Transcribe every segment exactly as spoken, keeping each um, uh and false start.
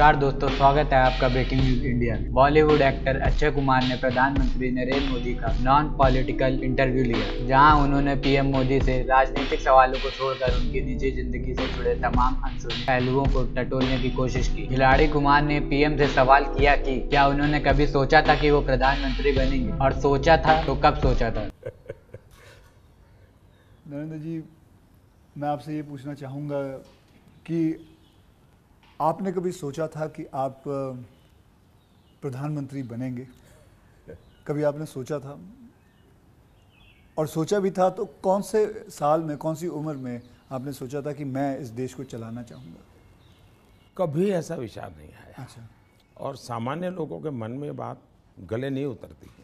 नमस्कार दोस्तों, स्वागत है आपका breaking news India. Bollywood actor Akshay Kumar ने प्रधानमंत्री नरेंद्र मोदी का नॉन पॉलिटिकल इंटरव्यू लिया, जहां उन्होंने पीएम मोदी से राजनीतिक सवालों को छोड़कर उनकी निजी जिंदगी से जुड़े तमाम अनसुने पहलुओं को टटोलने की कोशिश की। खिलाड़ी कुमार ने पीएम से सवाल किया कि क्या उन्होंने कभी सोचा था कि वो प्रधानमंत्री बनेंगे, और सोचा था तो कब सोचा था। नरेंद्र जी, मैं आपसे ये पूछना चाहूँगा कि आपने कभी सोचा था कि आप प्रधानमंत्री बनेंगे? कभी आपने सोचा था? और सोचा भी था तो कौन से साल में, कौन सी उम्र में आपने सोचा था कि मैं इस देश को चलाना चाहूँगा? कभी ऐसा विचार नहीं आया। अच्छा। और सामान्य लोगों के मन में बात गले नहीं उतरती है।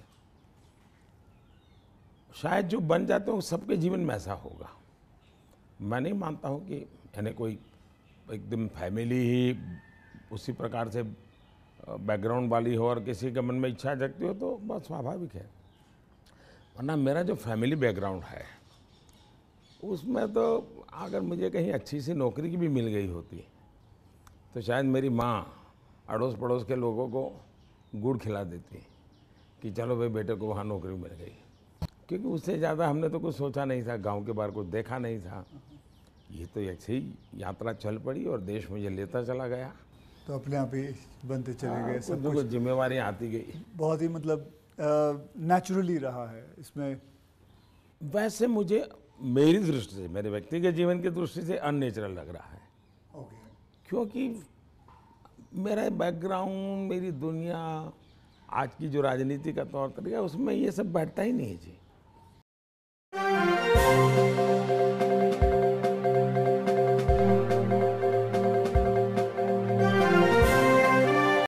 शायद जो बन जाते हो सबके जीवन में ऐसा होगा। मैं नहीं मानता हूँ कि यानी कोई एकदम फैमिली ही उसी प्रकार से बैकग्राउंड वाली हो और किसी के मन में इच्छा जगती हो तो बहुत स्वाभाविक है। वरना मेरा जो फैमिली बैकग्राउंड है उसमें तो अगर मुझे कहीं अच्छी सी नौकरी की भी मिल गई होती तो शायद मेरी माँ अड़ोस पड़ोस के लोगों को गुड़ खिला देती कि चलो भाई बेटे को वहाँ नौकरी मिल गई, क्योंकि उससे ज़्यादा हमने तो कुछ सोचा नहीं था, गांव के बाहर कुछ देखा नहीं था। ये तो ऐसे ही यात्रा चल पड़ी और देश मुझे लेता चला गया, तो अपने आप ही बनते चले गए। सब कुछ जिम्मेवारी आती गई। बहुत ही मतलब नेचुरली रहा है इसमें। वैसे मुझे मेरी दृष्टि से, मेरे व्यक्तिगत जीवन की दृष्टि से अननेचुरल लग रहा है। ओके। क्योंकि मेरा बैकग्राउंड, मेरी दुनिया, आज की जो राजनीति का तौर तरीका, उसमें ये सब बैठता ही नहीं है जी।